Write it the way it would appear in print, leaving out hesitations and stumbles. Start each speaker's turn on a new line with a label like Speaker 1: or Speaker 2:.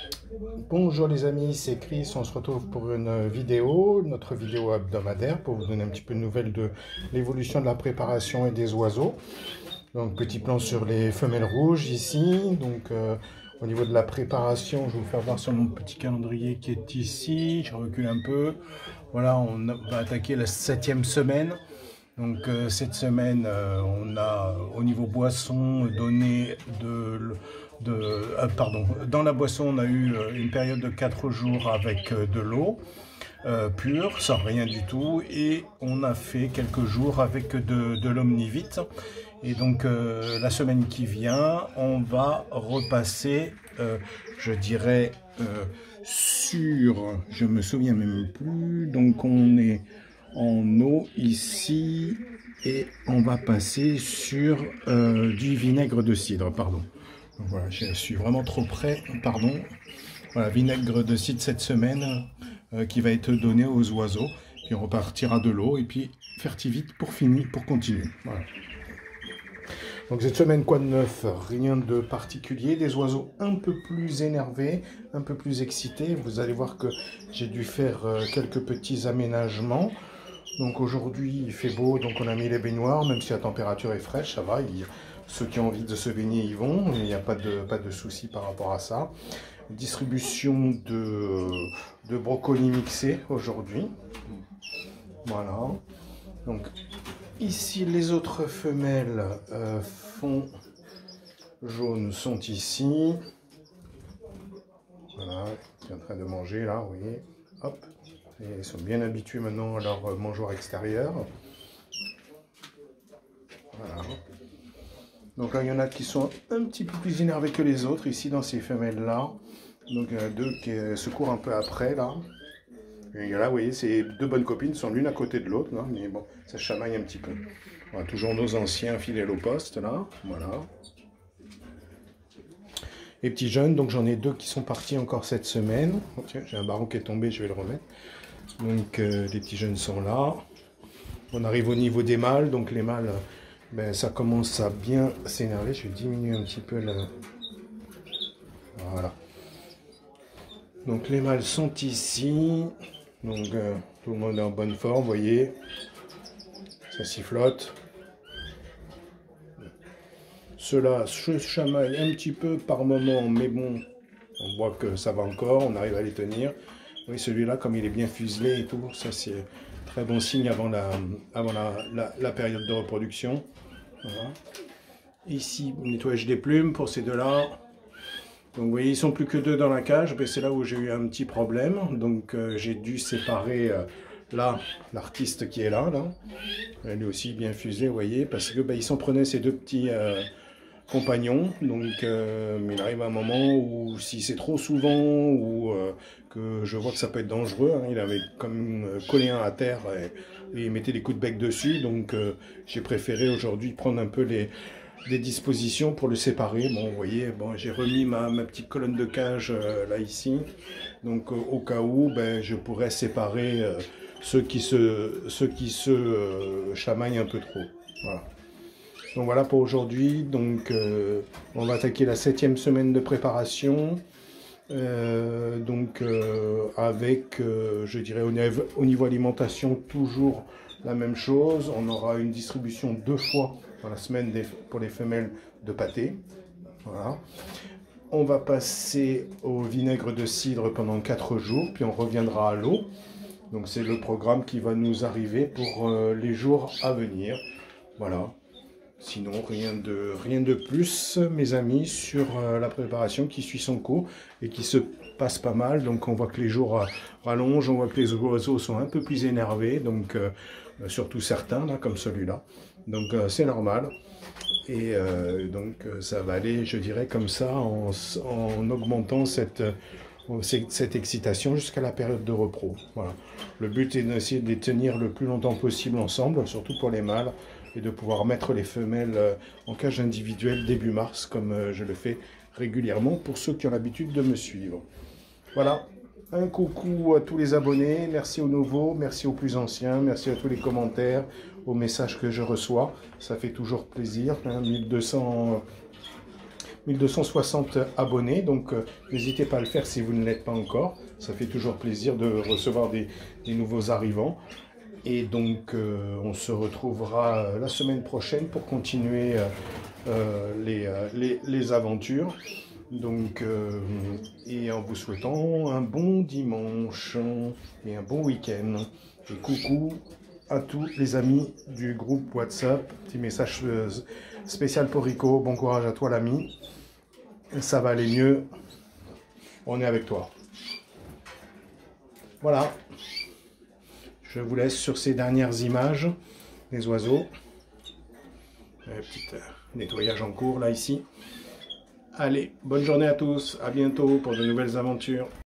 Speaker 1: Bonjour les amis, c'est Chris, on se retrouve pour une vidéo, notre vidéo hebdomadaire pour vous donner un petit peu de nouvelles de l'évolution de la préparation et des oiseaux. Donc petit plan sur les femelles rouges ici, donc au niveau de la préparation, je vais vous faire voir sur mon petit calendrier qui est ici, je recule un peu. Voilà, on va attaquer la 7e semaine. Donc cette semaine, on a au niveau boisson donné pardon, dans la boisson, on a eu une période de 4 jours avec de l'eau pure, sans rien du tout, et on a fait quelques jours avec de l'omnivite. Et donc la semaine qui vient, on va repasser, je dirais, je me souviens même plus, donc on est en eau ici et on va passer sur du vinaigre de cidre, pardon. Donc voilà, je suis vraiment trop près, pardon. Voilà, vinaigre de cidre cette semaine qui va être donné aux oiseaux, puis on repartira de l'eau et puis fertivite pour finir, pour continuer. Voilà. Donc cette semaine, quoi de neuf? Rien de particulier, des oiseaux un peu plus énervés, un peu plus excités. Vous allez voir que j'ai dû faire quelques petits aménagements. Donc aujourd'hui il fait beau, donc on a mis les baignoires, même si la température est fraîche, ça va. Ceux qui ont envie de se baigner y vont, il n'y a pas de souci par rapport à ça. Distribution de brocolis mixés aujourd'hui. Voilà. Donc ici les autres femelles fond jaune sont ici. Voilà, qui est en train de manger là, vous voyez. Hop. Et ils sont bien habitués maintenant à leur mangeoire extérieur. Voilà. Donc là, il y en a qui sont un petit peu plus énervés que les autres ici dans ces femelles-là. Donc il y en a deux qui se courent un peu après là. Et là, vous voyez, ces deux bonnes copines sont l'une à côté de l'autre, mais bon, ça chamaille un petit peu. Voilà, toujours nos anciens fidèles au poste là. Voilà. Les petits jeunes, donc j'en ai deux qui sont partis encore cette semaine. Oh, tiens, j'ai un baron qui est tombé, je vais le remettre. Donc les petits jeunes sont là. On arrive au niveau des mâles, donc les mâles, ben, ça commence à bien s'énerver. Je vais diminuer un petit peu le... Voilà. Donc les mâles sont ici. Donc tout le monde est en bonne forme, vous voyez. Ça sifflote. Ceux-là se chamaillent un petit peu par moment, mais bon, on voit que ça va encore, on arrive à les tenir. Oui, celui-là, comme il est bien fuselé et tout, ça c'est très bon signe avant la période de reproduction. Voilà. Ici, nettoyage des plumes pour ces deux-là. Donc vous voyez, ils sont plus que deux dans la cage. C'est là où j'ai eu un petit problème. Donc j'ai dû séparer là l'artiste qui est là. Elle est aussi bien fusée, vous voyez, parce que il s'en prenait ces deux petits compagnons. Donc il arrive un moment où si c'est trop souvent ou que je vois que ça peut être dangereux, il avait comme collé un à terre et il mettait des coups de bec dessus. Donc j'ai préféré aujourd'hui prendre un peu des dispositions pour le séparer. Bon, vous voyez, bon, j'ai remis ma petite colonne de cage là ici. Donc au cas où, je pourrais séparer ceux qui se chamaillent un peu trop. Voilà. Donc voilà pour aujourd'hui. Donc on va attaquer la 7e semaine de préparation. Avec, je dirais, au niveau alimentation, toujours la même chose. On aura une distribution 2 fois dans la semaine pour les femelles de pâté. Voilà. On va passer au vinaigre de cidre pendant 4 jours, puis on reviendra à l'eau. Donc c'est le programme qui va nous arriver pour les jours à venir. Voilà. Sinon, rien de plus, mes amis, sur la préparation qui suit son cours et qui se passe pas mal. Donc, on voit que les jours rallongent, on voit que les oiseaux sont un peu plus énervés, donc surtout certains, là, comme celui-là. Donc, c'est normal. Et ça va aller, je dirais, comme ça, en augmentant cette excitation jusqu'à la période de repos. Voilà. Le but est d'essayer de les tenir le plus longtemps possible ensemble, surtout pour les mâles, et de pouvoir mettre les femelles en cage individuelle début mars, comme je le fais régulièrement pour ceux qui ont l'habitude de me suivre. Voilà, un coucou à tous les abonnés, merci aux nouveaux, merci aux plus anciens, merci à tous les commentaires, aux messages que je reçois, ça fait toujours plaisir, 1200 1260 abonnés, donc n'hésitez pas à le faire si vous ne l'êtes pas encore. Ça fait toujours plaisir de recevoir des nouveaux arrivants. Et donc, on se retrouvera la semaine prochaine pour continuer les aventures. Donc, et en vous souhaitant un bon dimanche et un bon week-end. Et coucou à tous les amis du groupe WhatsApp. Petit message spécial pour Rico. Bon courage à toi l'ami. Ça va aller mieux. On est avec toi. Voilà. Je vous laisse sur ces dernières images des oiseaux. Un petit nettoyage en cours là ici. Allez, bonne journée à tous. À bientôt pour de nouvelles aventures.